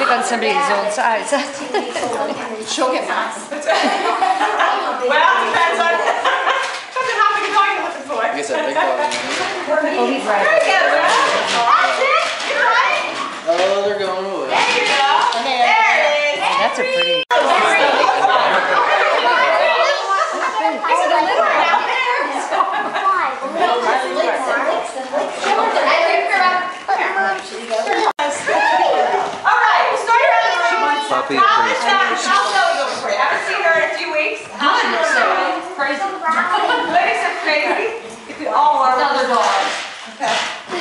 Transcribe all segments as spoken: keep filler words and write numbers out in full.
pick on somebody his own size. She'll get mad. Well, depends on depends on how big a dog you're looking for. I guess that big dog. Oh, he's right. There you go, bro. That's it. You're right. Oh, they're going away. There you go. There it is. Oh, that's a pretty. Is it a little one out there? All right, we'll start around the room. Puppy How is that? How's Zoe going for you? Haven't seen her in a few weeks. How's she doing? Crazy. Good except crazy. If you all are Another dog. Okay.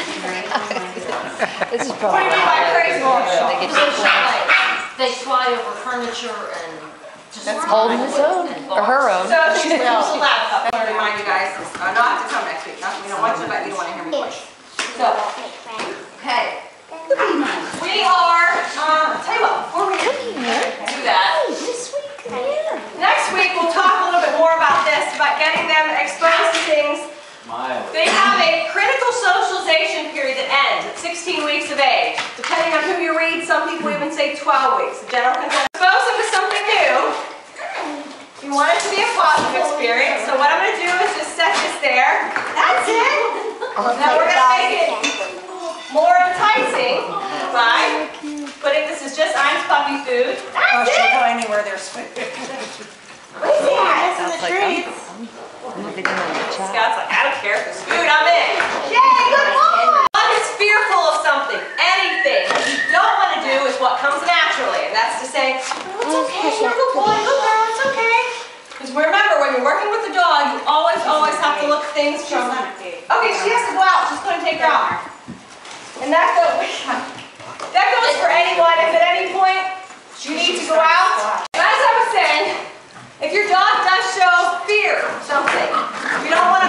This is What probably. do you mean by crazy? They get They to fly, they fly over furniture and just holding his own or her own. So she's a little laptop. I want to remind you guys, uh, not to come next week. Not, we don't want you, but you don't want to hear me push. So, okay. We are, um, I'll tell you what, before we do that, next week we'll talk a little bit more about this, about getting them exposed to things. They have a critical socialization period that ends at sixteen weeks of age. Depending on who you read, some people even say twelve weeks. The general consensus. Expose them to something new. You want it to be a positive experience, so what I'm going to do is just set this there. That's it. Now we're going to make it more enticing by putting this as just I's puppy food. That's it. She'll go anywhere there's food. What is that? Sounds like I'm, I'm looking on the chat. Scott's like, I don't care if there's food, I'm in. Yay, good one! One is fearful of something, anything. What you don't want to do is what comes naturally, and that's to say, oh, it's okay, you're a good boy, good girl, it's okay. Because remember, when you're working with the dog, you always, always have to look at things from, okay, she has to go out, she's going to take her out. And that goes, that goes for anyone, if at any point you need to go out. As I was saying, if your dog does show fear of something, you don't want to